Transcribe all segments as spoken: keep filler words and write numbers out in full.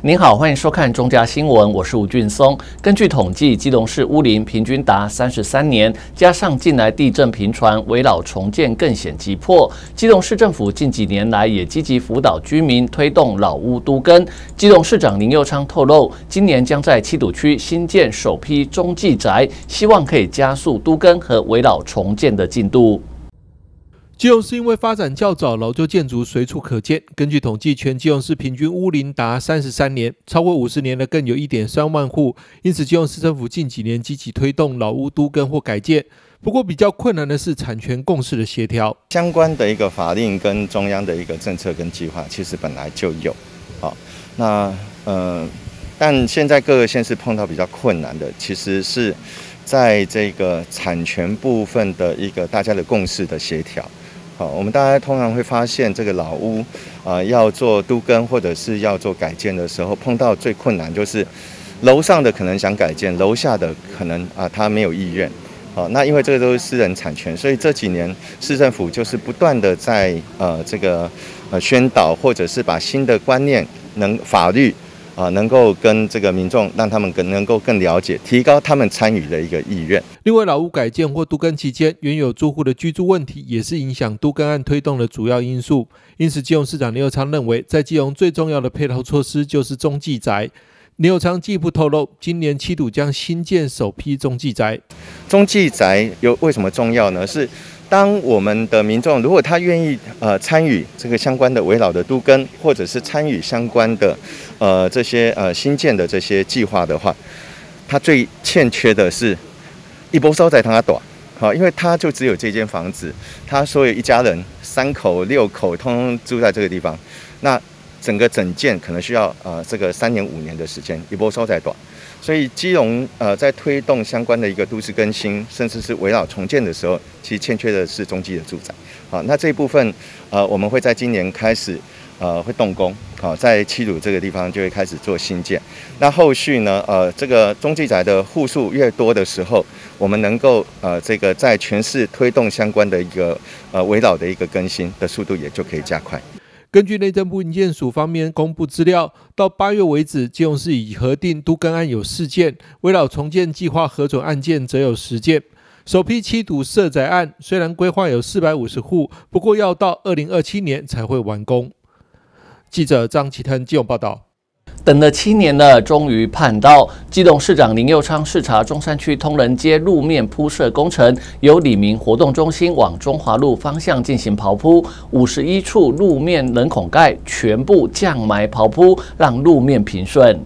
您好，欢迎收看中嘉新闻，我是吴俊松。根据统计，基隆市屋龄平均达三十三年，加上近来地震频传，危老重建更显急迫。基隆市政府近几年来也积极辅导居民推动老屋都更。基隆市长林右昌透露，今年将在七堵区新建首批中继宅，希望可以加速都更和危老重建的进度。 基隆市因为发展较早，老旧建筑随处可见。根据统计，全基隆市平均屋龄达三十三年，超过五十年的更有 一点三万户。因此，基隆市政府近几年积极推动老屋都更或改建。不过，比较困难的是产权共识的协调。 相关的一个法令跟中央的一个政策跟计划，其实本来就有。好，那呃，但现在各个县市碰到比较困难的，其实是在这个产权部分的一个大家的共识的协调。 好，我们大家通常会发现，这个老屋啊、呃、要做都更或者是要做改建的时候，碰到最困难就是楼上的可能想改建，楼下的可能啊、呃、他没有意愿。好，那因为这个都是私人产权，所以这几年市政府就是不断的在呃这个呃宣导，或者是把新的观念、能法律。 啊，能够跟这个民众，让他们更能够更了解，提高他们参与的一个意愿。 另外，老屋改建或都更期间，原有住户的居住问题也是影响都更案推动的主要因素。因此，基隆市长林右昌认为，在基隆最重要的配套措施就是中继宅。林右昌进一步透露，今年七堵将新建首批中继宅。 中继宅有为什么重要呢？是 当我们的民众如果他愿意呃参与这个相关的危老的都更，或者是参与相关的呃这些呃新建的这些计划的话，他最欠缺的是一波收在他短，好，因为他就只有这间房子，他所有一家人三口六口通通住在这个地方，那整个整建可能需要呃这个三年五年的时间，一波收在短。 所以基隆呃在推动相关的一个都市更新，甚至是危老重建的时候，其实欠缺的是中继的住宅。好，那这一部分呃我们会在今年开始呃会动工，好，在七堵这个地方就会开始做新建。那后续呢呃这个中继宅的户数越多的时候，我们能够呃这个在全市推动相关的一个呃危老的一个更新的速度也就可以加快。 根据内政部营建署方面公布资料，到八月为止，基隆市已核定都更案有四件，危老重建计划核准案件则有十件。首批七堵社宅案虽然规划有四百五十户，不过要到二零二七年才会完工。记者张启腾基隆报道。 等了七年了，终于盼到。基隆市长林右昌视察中山区通人街路面铺设工程，由李明活动中心往中华路方向进行刨铺，五十一处路面人孔盖全部降埋刨铺，让路面平顺。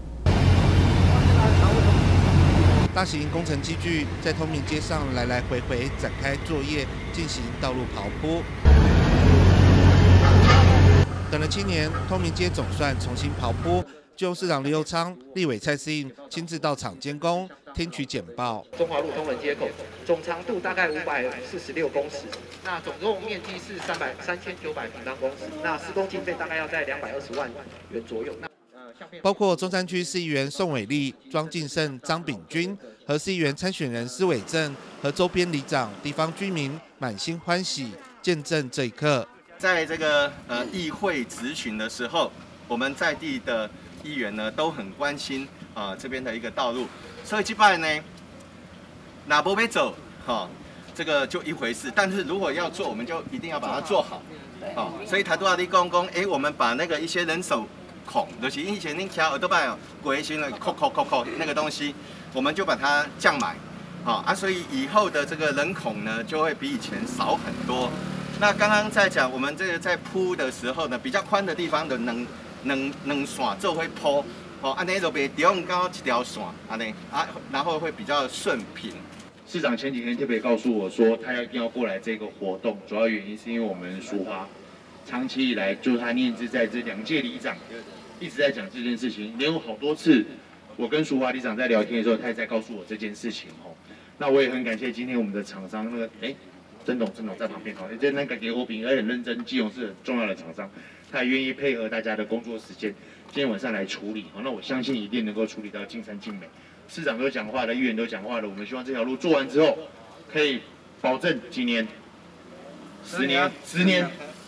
大型工程机具在通明街上来来回回展开作业，进行道路刨铺。 等了七年，通明街总算重新刨铺。基隆市长林右昌、立委蔡适应亲自到场监工，听取简报。 中华路通人街口总长度大概五百四十六公尺，那总共面积是三百三千九百平方公尺，那施工经费大概要在两百二十万元左右。那包括中山区市议员宋伟立、庄敬胜、张炳军和市议员参选人施伟正和周边里长、地方居民满心欢喜见证这一刻。 在这个呃议会质询的时候，我们在地的议员呢都很关心啊、呃、这边的一个道路，所以这拜呢，哪不被走哈，这个就一回事。但是如果要做，我们就一定要把它做好，好、哦。所以台多阿力公公，哎，我们把那个一些人手孔，尤其以前您调耳朵拜哦，鬼心的扣扣扣扣那个东西，我们就把它降埋，好、哦、啊，所以以后的这个人孔呢就会比以前少很多。 那刚刚在讲，我们这个在铺的时候呢，比较宽的地方的能能能线就会铺，哦，安尼就别中高一条线，安尼啊，然后会比较顺平。 市长前几天特别告诉我说，他要一定要过来这个活动，主要原因是因为我们淑华长期以来就是他念之在这两届里长一直在讲这件事情，连有好多次我跟淑华里长在聊天的时候，他也在告诉我这件事情哦。那我也很感谢今天我们的厂商那个哎。 曾董，曾董在旁边哈，真那个给我饼，而且很认真，基隆是很重要的厂商，他也愿意配合大家的工作时间，今天晚上来处理。好，那我相信一定能够处理到尽善尽美。市长都讲话了，议员都讲话了，我们希望这条路做完之后，可以保证几年，十年，十年，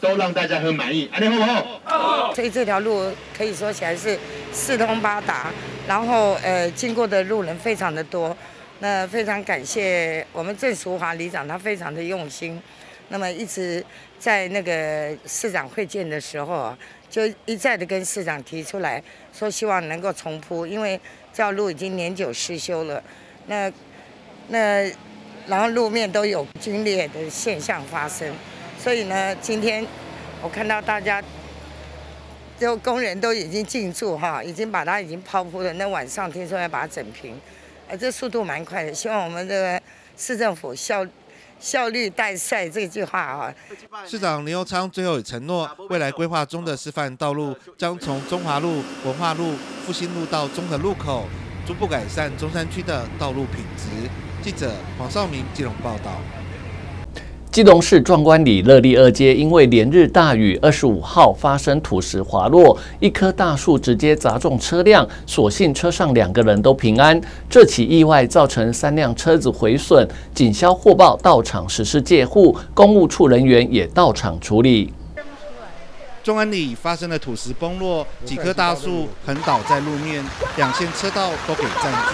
都让大家很满意，安尼好不好？ 所以这条路可以说起来是四通八达，然后呃经过的路人非常的多。那非常感谢我们郑淑华里长，他非常的用心。那么一直在那个市长会见的时候啊，就一再的跟市长提出来说，希望能够重铺，因为这条路已经年久失修了。那那然后路面都有龟裂的现象发生，所以呢，今天我看到大家。就工人都已经进驻哈，已经把它已经抛铺了。那晚上听说要把它整平，呃，这速度蛮快的。希望我们的市政府效效率带赛这句话啊。 市长林右昌最后也承诺，未来规划中的示范道路将从中华路、文化路、复兴路到中和路口，逐步改善中山区的道路品质。记者黄少明基隆报道。 基隆市壮观里乐利二街因为连日大雨，二十五号发生土石滑落，一棵大树直接砸中车辆，所幸车上两个人都平安。这起意外造成三辆车子毁损，警消获报到场实施戒护，公务处人员也到场处理。 中安里发生了土石崩落，几棵大树横倒在路面，两线车道都给占据。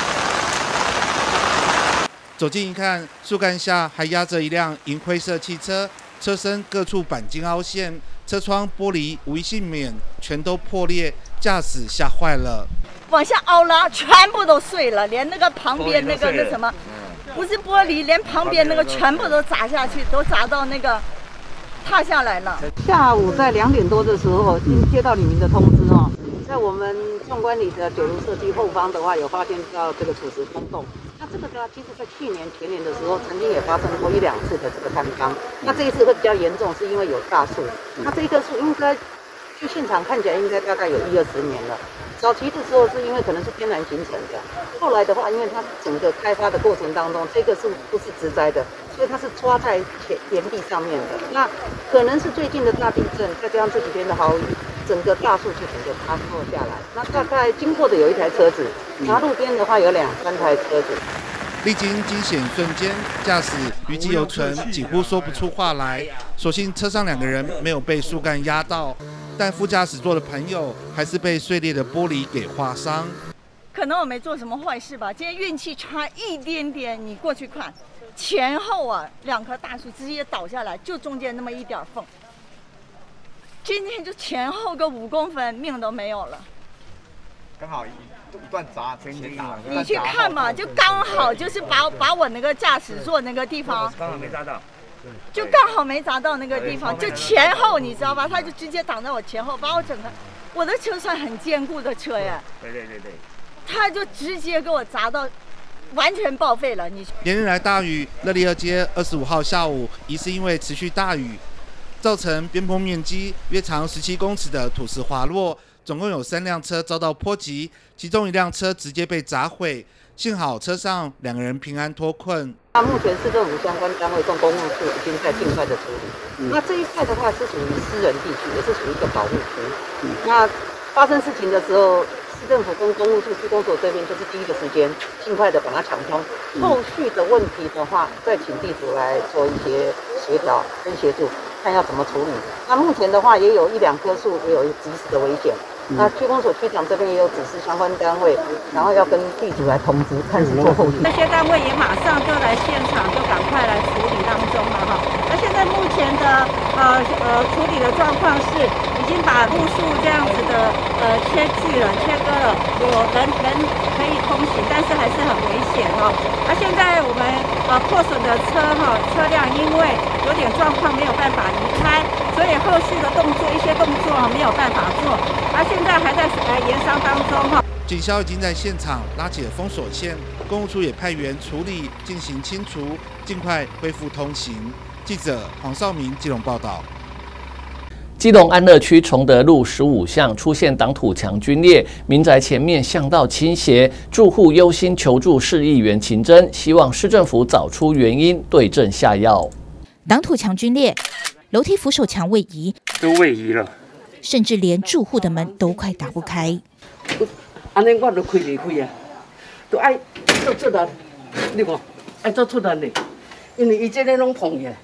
走近一看，树干下还压着一辆银灰色汽车，车身各处钣金凹陷，车窗玻璃无一幸免，全都破裂，驾驶吓坏了。 往下凹了，全部都碎了，连那个旁边那个那什么，不是玻璃，连旁边那个全部都砸下去，都砸到那个塌下来了。 下午在两点多的时候，接到你们的通知哦，在我们壮观里的九如社区后方的话，有发现到这个土石崩洞。那这个呢，其实在去年、前年的时候，曾经也发生过一两次的这个坍方。那这一次会比较严重，是因为有大树。那这一棵树应该，就现场看起来应该大概有一二十年了。早期的时候是因为可能是天然形成的，后来的话，因为它整个开发的过程当中，这个树不是植栽的，所以它是抓在岩壁上面的。那可能是最近的大地震，再加上这几天的豪雨，整个大树就整个塌落下来。那大概经过的有一台车子，然后路边的话有两三台车子。 历经惊险瞬间，驾驶余悸犹存，几乎说不出话来。所幸车上两个人没有被树干压到，但副驾驶座的朋友还是被碎裂的玻璃给划伤。 可能我没做什么坏事吧，今天运气差一点点。你过去看，前后啊两棵大树直接倒下来，就中间那么一点缝。今天就前后个五公分，命都没有了。 刚好一一段砸前打， 你去看嘛，就刚好就是把把我那个驾驶座那个地方， 刚好没砸到， 就刚好没砸到那个地方，就前后你知道吧？他就直接挡在我前后，把我整个，我的车算很坚固的车呀。 对对对对， 他就直接给我砸到，完全报废了。你连日来大雨，乐利二街二十五号下午，疑似因为持续大雨，造成边坡面积约长十七公尺的土石滑落。总共有三辆车遭到波及，其中一辆车直接被砸毁，幸好车上两个人平安脱困。 那目前市政府相关单位跟公务处已经在尽快的处理。嗯、那这一块的话是属于私人地区，也是属于一个保护区。嗯、那发生事情的时候，市政府跟公务处区公所这边就是第一个时间尽快的把它抢通。嗯、后续的问题的话，再请地主来做一些协调跟协助，看要怎么处理。那目前的话，也有一两棵树也有及时的危险。那区公所区长这边也有指示相关单位，然后要跟地主来通知，看是做后续。 这些单位也马上就来现场，就赶快来处理当中了哈。那现在目前的呃呃处理的状况是，已经把路树这样子的呃切锯了、切割了，有人人可以通行，但是还是很危险哈。那现在我们呃破损的车哈车辆因为有点状况没有办法离开，所以后续的动作一些动作没有办法做。那现在还在呃研商当中哈。 警消已经在现场拉起了封锁线，公务处也派员处理进行清除，尽快恢复通行。记者黄少明基隆报道。 基隆安乐区崇德路十五巷出现挡土墙龟裂，民宅前面巷道倾斜，住户忧心求助市议员秦真，希望市政府找出原因，对症下药。 挡土墙龟裂，楼梯扶手墙位移， 都位移了， 甚至连住户的门都快打不开。 安尼我都开袂开啊，都爱做出来，你看爱做出来嘞，因为伊这个拢碰起来，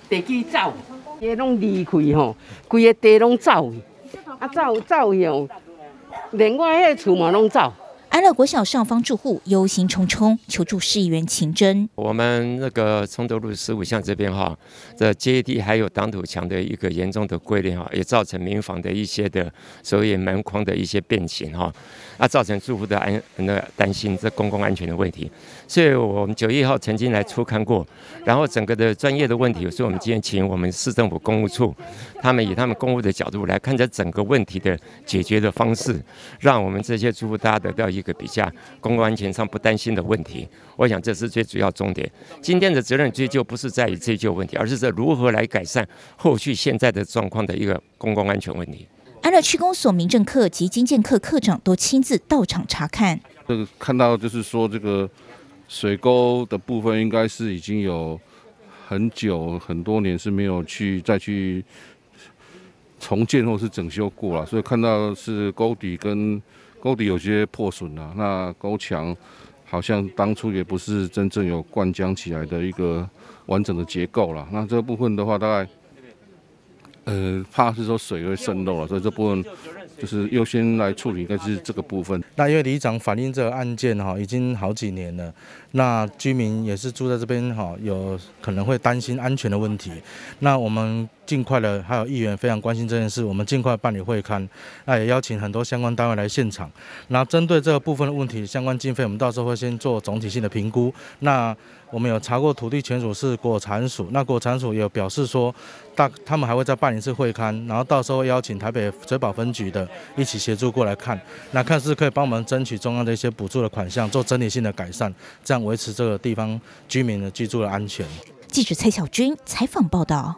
地基走，伊拢离开吼，规个地拢走去，啊走走去哦，连我迄个厝嘛拢走。 安乐国小上方住户忧心忡忡，求助市议员秦真。 我们那个崇德路十五巷这边哈，这阶梯还有挡土墙的一个严重的龟裂哈，也造成民房的一些的所谓门框的一些变形哈，啊，造成住户的安那个担心这公共安全的问题。所以我们九月一号曾经来初勘过，然后整个的专业的问题，所以我们今天请我们市政府公务处，他们以他们公务的角度来看这整个问题的解决的方式，让我们这些住户大家得到一个比较公共安全上不担心的问题。我想这是最主要重点。今天的责任追究不是在于追究问题，而是在如何来改善后续现在的状况的一个公共安全问题。 安乐区公所民政课及经建课课长都亲自到场查看。 这个看到就是说这个水沟的部分应该是已经有很久很多年是没有去再去重建或是整修过了，所以看到是沟底跟沟底有些破损了，那沟墙好像当初也不是真正有灌浆起来的一个完整的结构了。那这个部分的话，大概呃怕是说水会渗漏了，所以这部分就是优先来处理，应该是这个部分。 那因为里长反映这个案件哈，已经好几年了，那居民也是住在这边哈，有可能会担心安全的问题。那我们尽快的，还有议员非常关心这件事，我们尽快办理会勘，那也邀请很多相关单位来现场。然后针对这个部分的问题，相关经费我们到时候会先做总体性的评估。那我们有查过土地权属是国产署，那国产署也有表示说，大他们还会再办一次会勘，然后到时候邀请台北水保分局的一起协助过来看，那看是可以帮我们争取中央的一些补助的款项，做整体性的改善，这样维持这个地方居民的居住的安全。 记者蔡小军采访报道。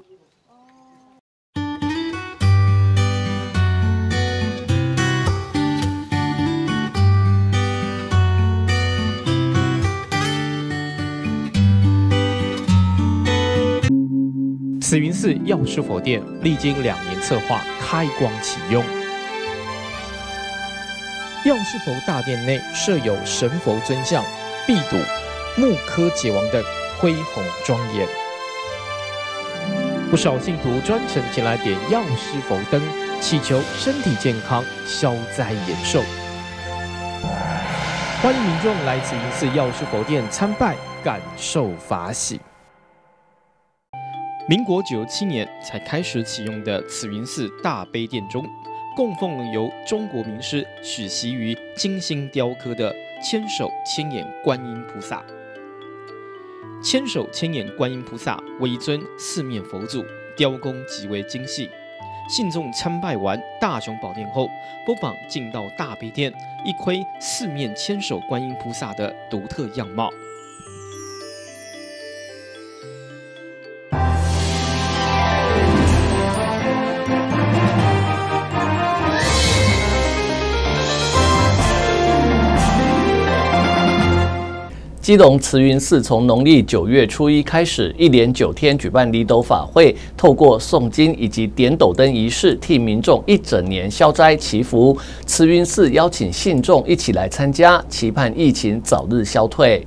慈云寺药师佛殿历经两年策划，开光启用。药师佛大殿内设有神佛尊像、壁堵、木刻解王等，恢宏庄严。不少信徒专程前来点药师佛灯，祈求身体健康、消灾延寿。欢迎民众来慈云寺药师佛殿参拜，感受法喜。民国九十七年才开始启用的慈云寺大悲殿中，供奉了由中国名师许习于精心雕刻的千手千眼观音菩萨。千手千眼观音菩萨为一尊四面佛祖，雕工极为精细。信众参拜完大雄宝殿后，不妨进到大悲殿，一窥四面千手观音菩萨的独特样貌。 基隆慈云寺从农历九月初一开始，一连九天举办离斗法会，透过诵经以及点斗灯仪式，替民众一整年消灾祈福。慈云寺邀请信众一起来参加，期盼疫情早日消退。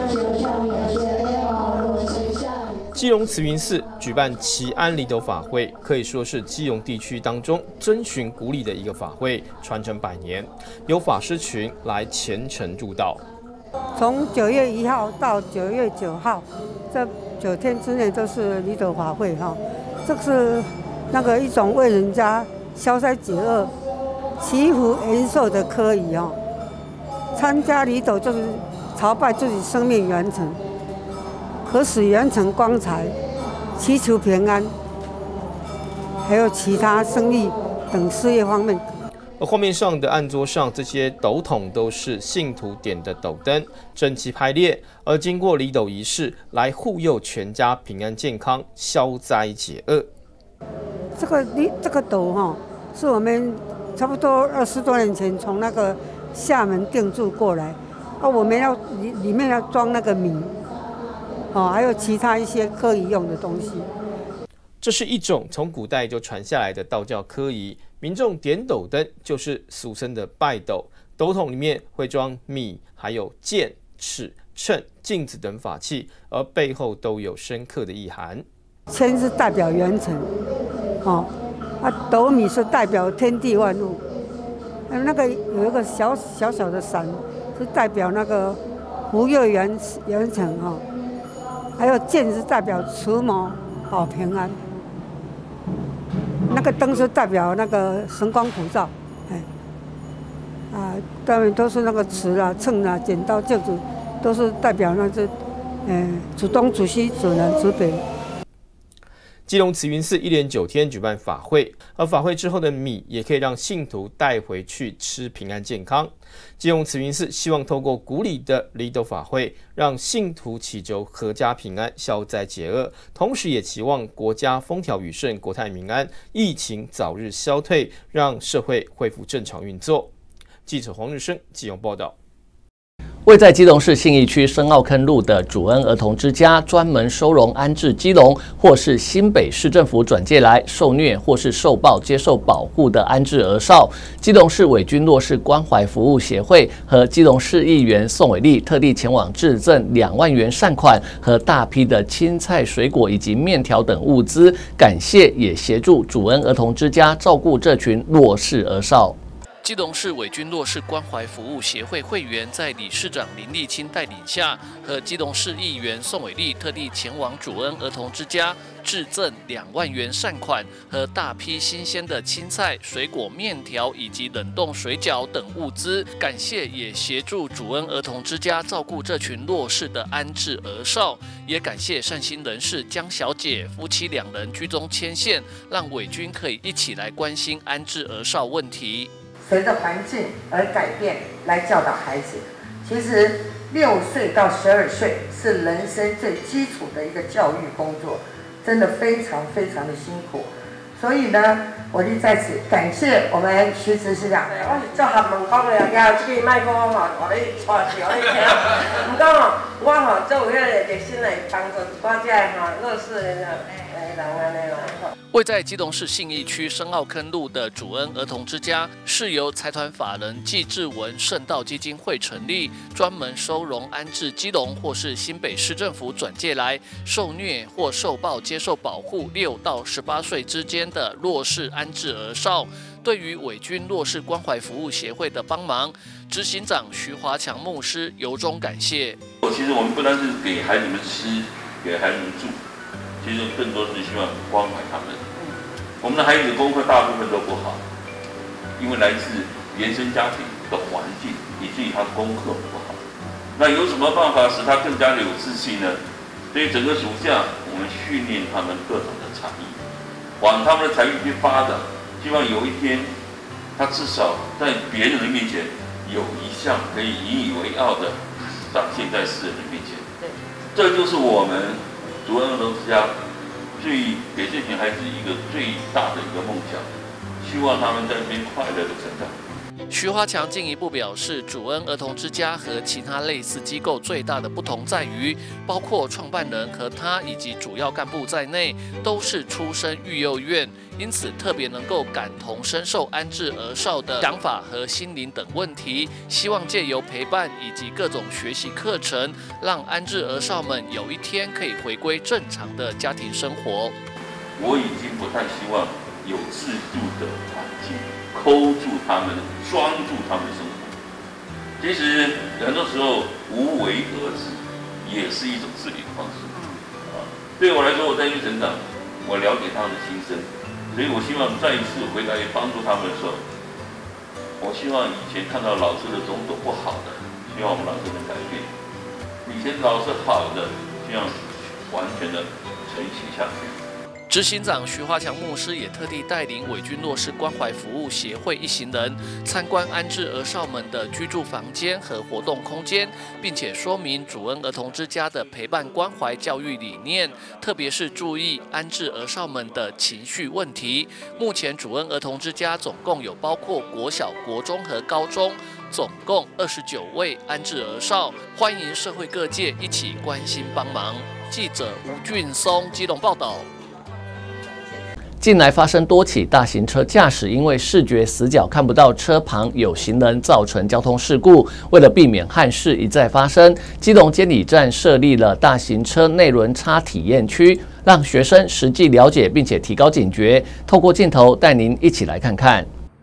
基隆慈云寺举办祈安离斗法会，可以说是基隆地区当中遵循古礼的一个法会，传承百年，由法师群来虔诚入道。 从九月一号到九月九号，这九天之内都是离斗法会哈，这是那个一种为人家消灾解厄、祈福延寿的科仪哈。参加离斗就是朝拜自己生命元辰，可使元辰光彩，祈求平安，还有其他生意等事业方面。 而画面上的案桌上，这些斗桶都是信徒点的斗灯，整齐排列，而经过离斗仪式，来护佑全家平安健康、消灾解厄。 这个离这个斗哈，是我们差不多二十多年前从那个厦门订铸过来，啊，我们要里里面要装那个米，哦，还有其他一些科仪用的东西。 这是一种从古代就传下来的道教科仪。民众点斗灯就是俗称的拜斗，斗桶里面会装米，还有剑、尺、秤、镜子等法器，而背后都有深刻的意涵。 千是代表元辰，哦，啊，斗米是代表天地万物，那个有一个小小小的伞是代表那个福佑元元辰哈，还有剑是代表除魔保平安，那个灯是代表那个神光普照，哎，啊，当然都是那个尺啊、秤啊、剪刀、镜子，都是代表那是，嗯，主东、主西、主南、主北。 基隆慈云寺一连九天举办法会，而法会之后的米也可以让信徒带回去吃，平安健康。基隆慈云寺希望透过古礼的礼斗法会，让信徒祈求阖家平安、消灾解厄，同时也期望国家风调雨顺、国泰民安，疫情早日消退，让社会恢复正常运作。记者黄日升基隆报道。 位在基隆市信义区深澳坑路的主恩儿童之家，专门收容安置基隆或是新北市政府转介来受虐或是受暴接受保护的安置儿少。基隆市伪军弱势关怀服务协会和基隆市议员宋伟立特地前往致赠两万元善款和大批的青菜、水果以及面条等物资，感谢也协助主恩儿童之家照顾这群弱势儿少。基隆市伪军弱势关怀服务协会会员在理事长林立清带领下，和基隆市议员宋伟立特地前往主恩儿童之家，致赠两万元善款和大批新鲜的青菜、水果、面条以及冷冻水饺等物资，感谢也协助主恩儿童之家照顾这群弱势的安置儿少，也感谢善心人士江小姐夫妻两人居中牵线，让伪军可以一起来关心安置儿少问题。 随着环境而改变来教导孩子。其实六岁到十二岁是人生最基础的一个教育工作，真的非常非常的辛苦。所以呢，我就在此感谢我们徐执事长。我是做学问讲的，然后这个麦克风吼，我咧带是我咧听。不过吼，我吼做有迄个热心来帮助一寡这吼弱势的人安尼咯。 位在基隆市信义区深澳坑路的主恩儿童之家，是由财团法人纪志文圣道基金会成立，专门收容安置基隆或是新北市政府转介来受虐或受暴接受保护六到十八岁之间的弱势安置儿少。对于伪军弱势关怀服务协会的帮忙，执行长徐华强牧师由衷感谢。 其实我们不单是给孩子们吃，给孩子们住，其实更多是希望关怀他们。我们的孩子功课大部分都不好，因为来自原生家庭的环境，以至于他功课不好。那有什么办法使他更加的有自信呢？所以整个暑假我们训练他们各种的才艺，往他们的才艺去发展。希望有一天，他至少在别人的面前有一项可以引以为傲的展现在世人的面前。这就是我们主恩儿童之家最给这群孩子一个最大的一个梦想，希望他们在这边快乐的成长。 徐华强进一步表示，主恩儿童之家和其他类似机构最大的不同在于，包括创办人和他以及主要干部在内，都是出身育幼院，因此特别能够感同身受安置儿少的想法和心灵等问题，希望借由陪伴以及各种学习课程，让安置儿少们有一天可以回归正常的家庭生活。 我已经不太希望有制度的环境抠住他们，拴住他们的生活。其实很多时候无为而治也是一种治理的方式。啊，对我来说，我在院成长，我了解他们的心声，所以我希望再一次回来帮助他们的时候，我希望以前看到老师的种种不好的，希望我们老师能改变；以前老师好的，希望完全的承袭下去。 执行长徐华强牧师也特地带领伪军弱势关怀服务协会一行人参观安置儿少们的居住房间和活动空间，并且说明主恩儿童之家的陪伴关怀教育理念，特别是注意安置儿少们的情绪问题。目前主恩儿童之家总共有包括国小、国中和高中，总共二十九位安置儿少，欢迎社会各界一起关心帮忙。记者吴俊松基隆报道。 近来发生多起大型车驾驶因为视觉死角看不到车旁有行人，造成交通事故。为了避免憾事一再发生，基隆监理站设立了大型车内轮差体验区，让学生实际了解并且提高警觉。透过镜头带您一起来看看。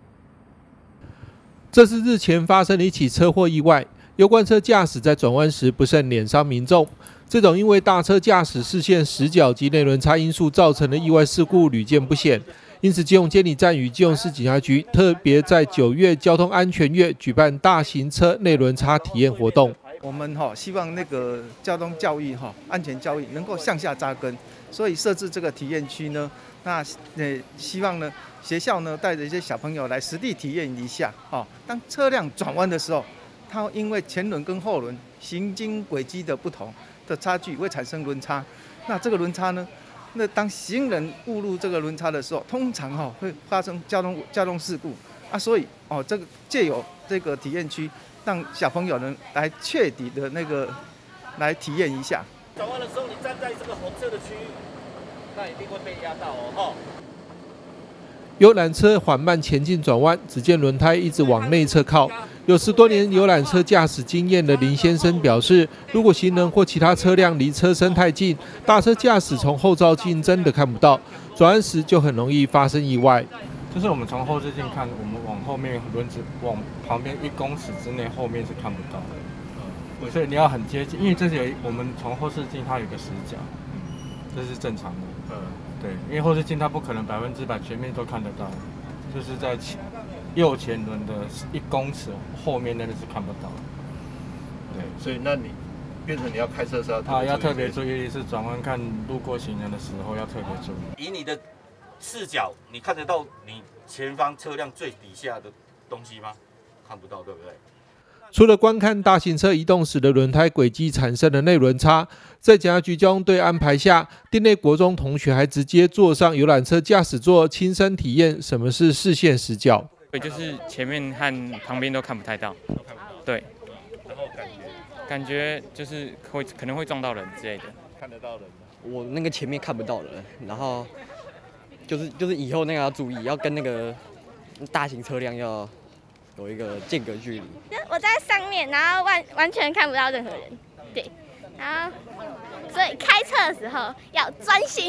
这是日前发生的一起车祸意外，攸关车驾驶在转弯时不慎碾伤民众。这种因为大车驾驶视线死角及内轮差因素造成的意外事故屡见不鲜，因此基隆监理站与基隆市警察局特别在九月交通安全月举办大型车内轮差体验活动。 我们哈希望那个交通教育哈安全教育能够向下扎根，所以设置这个体验区呢，那呃希望呢学校呢带着一些小朋友来实地体验一下哦。当车辆转弯的时候，它因为前轮跟后轮行经轨迹的不同的差距会产生轮差，那这个轮差呢，那当行人误入这个轮差的时候，通常哈、哦、会发生交通交通事故啊，所以哦这个借由这个体验区，让小朋友呢来彻底的那个来体验一下。 转弯的时候，你站在这个红色的区域，那一定会被压到哦哈。 游览车缓慢前进转弯，只见轮胎一直往内侧靠。有十多年游览车驾驶经验的林先生表示，如果行人或其他车辆离车身太近，大车驾驶从后照镜真的看不到，转弯时就很容易发生意外。 就是我们从后视镜看，我们往后面轮子往旁边一公尺之内，后面是看不到的，所以你要很接近，因为这里有我们从后视镜它有个死角，这是正常的。嗯，对，因为后视镜它不可能百分之百全面都看得到，就是在前右前轮的一公尺后面那个是看不到。 对，所以那你变成你要开车时候啊要特别注意，是转弯看路过行人的时候要特别注意。 以你的视角，你看得到你前方车辆最底下的东西吗？看不到，对不对？ 除了观看大型车移动时的轮胎轨迹产生的内轮差，在警察局交通队安排下，町内国中同学还直接坐上游览车驾驶座，亲身体验什么是视线死角。 对，就是前面和旁边都看不太到， 都看不到。 对， 然后感觉感觉就是会可能会撞到人之类的。 看得到人吗？ 我那个前面看不到人，然后就是就是以后那个要注意，要跟那个大型车辆要有一个间隔距离。 我在上面，然后完完全看不到任何人，对，然后所以开车的时候要专心，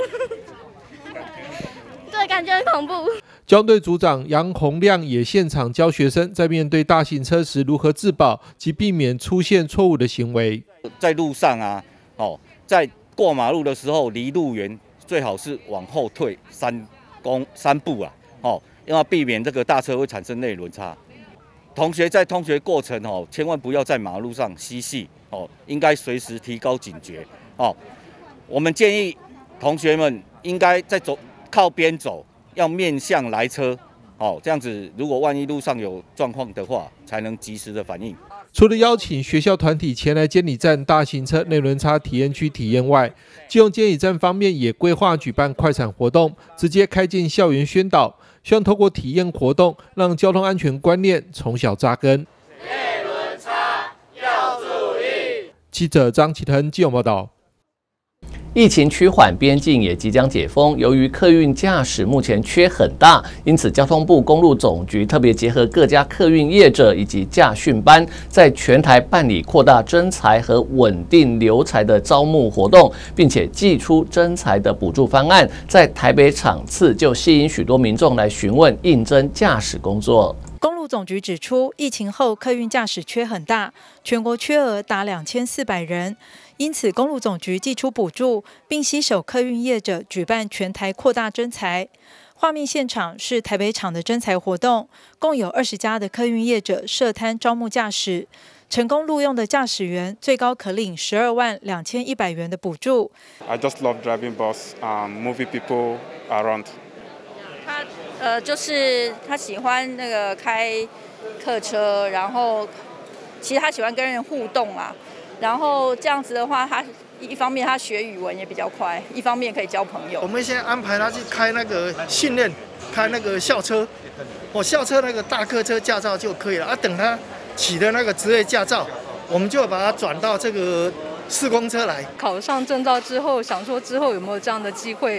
对，感觉很恐怖。 交队组长杨洪亮也现场教学生在面对大型车时如何自保及避免出现错误的行为。 在路上啊，哦，在过马路的时候，离路缘最好是往后退三公三步啊，哦，要避免这个大车会产生内轮差。同学在通学过程哦，千万不要在马路上嬉戏哦，应该随时提高警觉哦。我们建议同学们应该在走靠边走，要面向来车哦，这样子如果万一路上有状况的话，才能及时的反应。 除了邀请学校团体前来监理站大型车内轮差体验区体验外，基隆监理站方面也规划举办快闪活动，直接开进校园宣导，希望透过体验活动，让交通安全观念从小扎根。 内轮差要注意。 记者张启腾基隆报道。 疫情趋缓，边境也即将解封。由于客运驾驶目前缺很大，因此交通部公路总局特别结合各家客运业者以及驾训班，在全台办理扩大征才和稳定留才的招募活动，并且祭出征才的补助方案，在台北场次就吸引许多民众来询问应征驾驶工作。 公路总局指出，疫情后客运驾驶缺很大，全国缺额达两千四百人。因此，公路总局祭出补助，并携手客运业者举办全台扩大征才。画面现场是台北场的征才活动，共有二十家的客运业者设摊招募驾驶，成功录用的驾驶员最高可领十二万两千一百元的补助。 I just love driving bus, um, moving people around. 他呃，就是他喜欢那个开客车，然后其实他喜欢跟人互动啊。然后这样子的话，他一方面他学语文也比较快，一方面可以交朋友。 我们先安排他去开那个训练，开那个校车，我校车那个大客车驾照就可以了啊。等他取的那个职业驾照，我们就把他转到这个施工车来。 考上证照之后，想说之后有没有这样的机会，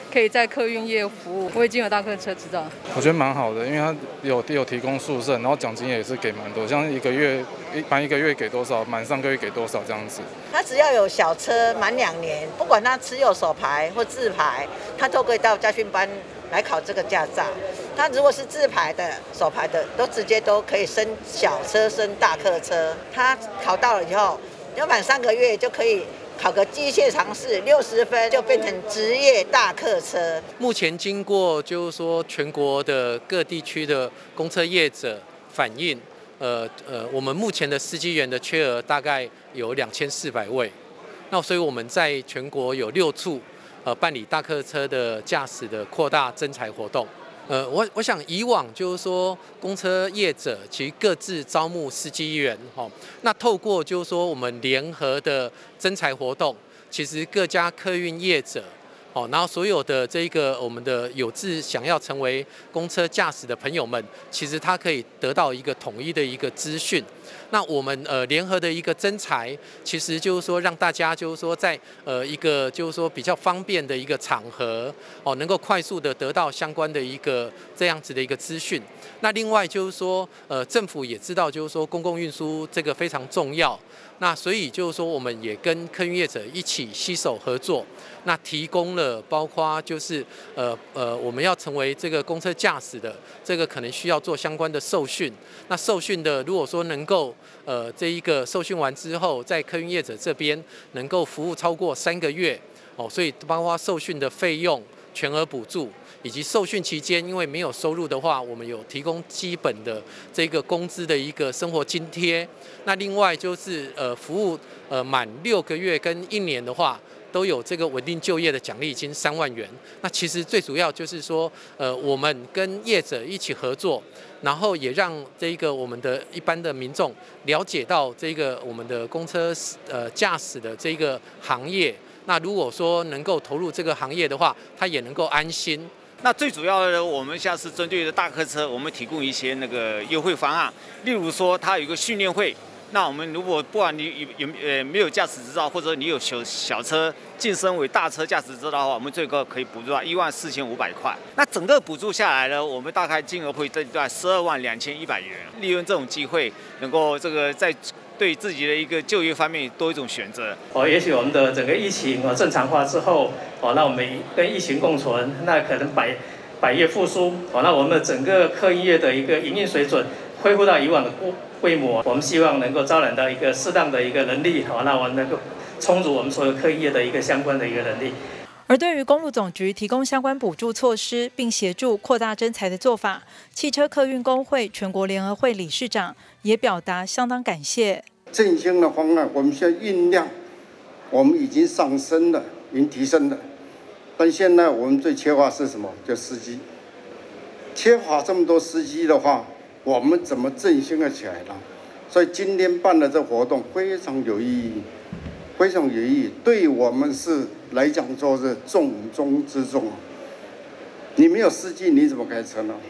可以在客运业服务。我已经有大客车执照。 我觉得蛮好的，因为它有有提供宿舍，然后奖金也是给蛮多，像一个月一满一个月给多少，满上个月给多少这样子。 他只要有小车满两年，不管他持有手牌或自牌，他都可以到驾训班来考这个驾照。他如果是自牌的、手牌的，都直接都可以升小车、升大客车。他考到了以后，要满三个月就可以考个机械常识，六十分就变成职业大客车。 目前经过就是说全国的各地区的公车业者反映，呃呃，我们目前的司机员的缺额大概有两千四百位。那所以我们在全国有六处呃办理大客车的驾驶的扩大征才活动。呃，我我想以往就是说，公车业者其实各自招募司机员，哈、哦，那透过就是说我们联合的征才活动，其实各家客运业者，哦，然后所有的这个我们的有志想要成为公车驾驶的朋友们，其实他可以得到一个统一的一个资讯。那我们呃联合的一个征才，其实就是说让大家就是说在呃一个就是说比较方便的一个场合哦，能够快速的得到相关的一个这样子的一个资讯。那另外就是说呃政府也知道就是说公共运输这个非常重要，那所以就是说我们也跟客运业者一起携手合作，那提供了包括就是呃呃我们要成为这个公车驾驶的这个可能需要做相关的受训，那受训的如果说能够呃，这一个受训完之后，在客运业者这边能够服务超过三个月哦，所以包括受训的费用全额补助，以及受训期间因为没有收入的话，我们有提供基本的这个工资的一个生活津贴。那另外就是呃，服务呃满六个月跟一年的话，都有这个稳定就业的奖励金三万元。那其实最主要就是说，呃，我们跟业者一起合作，然后也让这个我们的一般的民众了解到这个我们的公车呃驾驶的这个行业。那如果说能够投入这个行业的话，他也能够安心。 那最主要的，我们下次针对的大客车，我们提供一些那个优惠方案，例如说它有一个训练会。那我们如果不管你有呃没有驾驶执照，或者你有小小车晋升为大车驾驶执照的话，我们最高可以补助到一万四千五百块。那整个补助下来呢，我们大概金额会增加十二万两千一百元。利用这种机会，能够这个在对自己的一个就业方面多一种选择。 哦，也许我们的整个疫情哦正常化之后，哦，那我们跟疫情共存，那可能百百业复苏，哦，那我们的整个客运业的一个营运水准恢复到以往的规模，我们希望能够招揽到一个适当的一个人力，好，那我们能够充足我们所有客运业的一个相关的一个人力。 而对于公路总局提供相关补助措施，并协助扩大征才的做法，汽车客运工会全国联合会理事长也表达相当感谢。 振兴的方案，我们现在酝酿，我们已经上升了，已经提升了，但现在我们最缺乏是什么？就司机。缺乏这么多司机的话，我们怎么振兴了起来呢？所以今天办的这活动非常有意义，非常有意义，对我们是来讲说是重中之重。你没有司机，你怎么开车呢？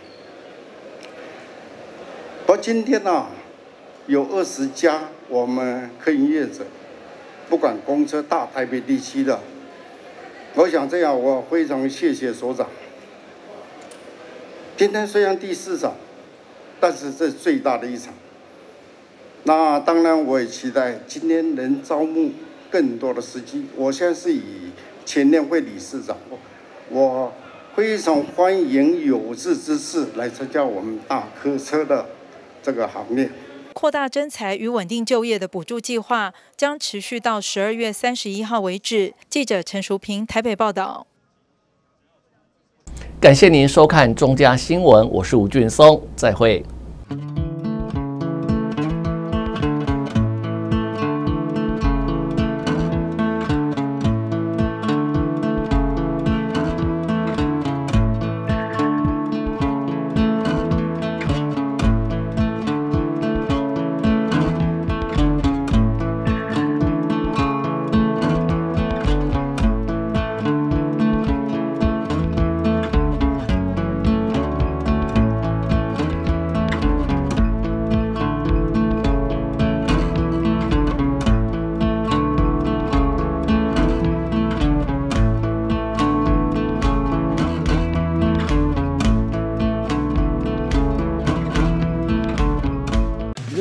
而今天呢、啊，有二十家我们客运业者，不管公车大台北地区的，我想这样，我非常谢谢所长。今天虽然第四场。但是这是最大的一场。那当然，我也期待今天能招募更多的司机。我现在是以前联会理事长，我非常欢迎有志之士来参加我们大客车的这个行列。 扩大征才与稳定就业的补助计划将持续到十二月三十一号为止。记者陈淑平台北报道。 感谢您收看中嘉新闻，我是吴俊松，再会。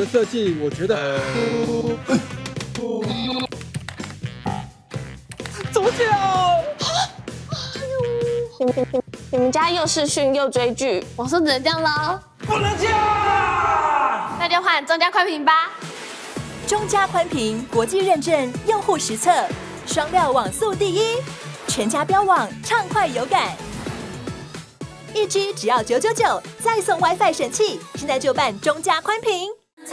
设计，我觉得。呃怎么讲？ 你们你们家又视讯又追剧，网速只能这样喽？ 不能这样， 那就换中加宽屏吧。 中加宽屏国际认证，用户实测，双料网速第一，全家标网畅快有感。一 G 只要九九九，再送 WiFi 神器，现在就办中加宽屏。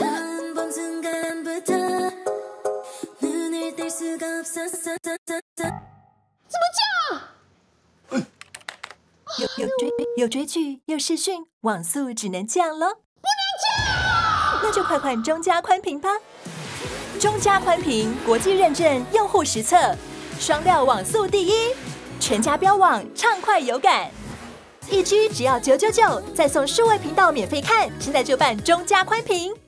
怎么这样？ 有有追有追剧有视讯，网速只能降咯。 不能降！ 那就快换中加宽屏吧。中加宽屏国际认证，用户实测，双料网速第一，全家标网畅快有感。一 G 只要九九九，再送数位频道免费看，现在就办中加宽屏。